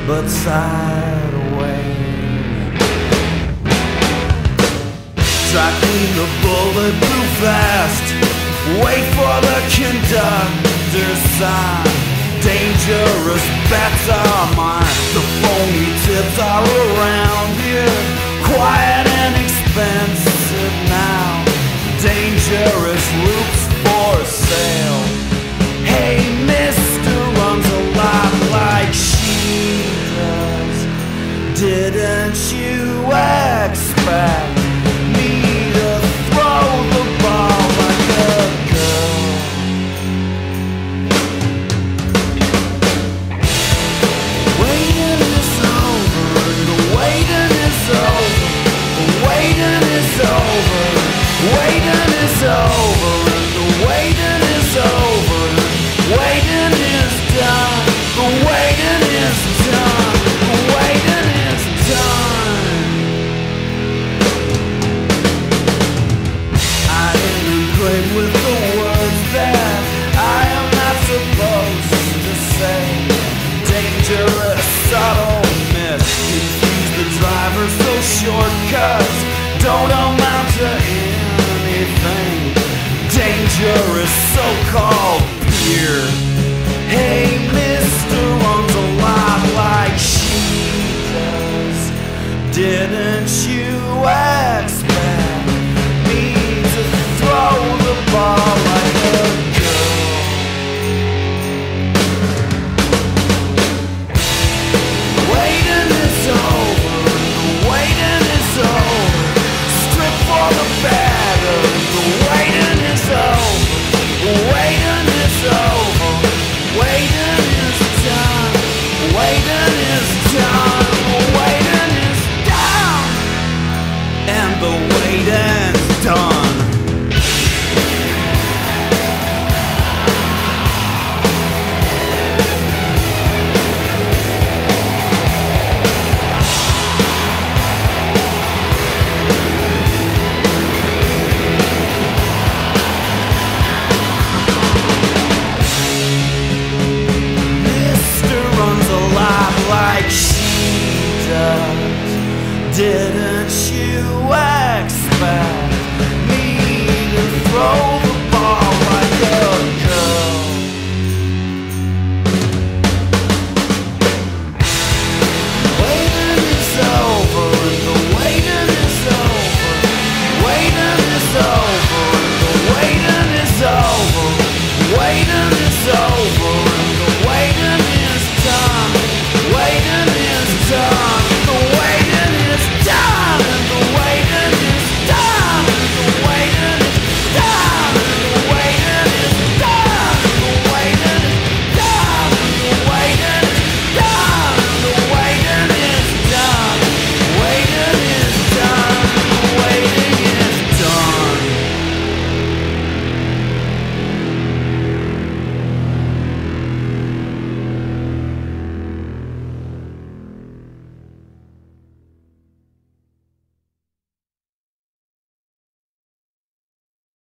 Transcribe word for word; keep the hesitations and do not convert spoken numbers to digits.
but sideways. Tracking the bullet blue fast, wait for the conductor's sign. Dangerous bets are mine. The phony tips are around here, quiet and expensive now. Dangerous loops for sale. Hey, mister runs a lot like she does. Didn't you expect me to throw the ball like a girl? Waiting is over, the waiting is over, the waiting is over, waiting is over, the waiting is over, waiting is done, the waiting is done, the waiting is done. I integrate with the words that I am not supposed to say. Dangerous, subtle miss, confuse the driver so shortcuts don't amount to anything. Dangerous so-called peer. Hey, mister runs a lot like she does. Didn't you expect me to throw the ball like a girl? Waiting is over, the waiting is over. Strip for the batter, the waiting is over, the waiting is over, waiting is done, waiting is done, the waiting is done, and the waiting's done. Like she does. Didn't you expect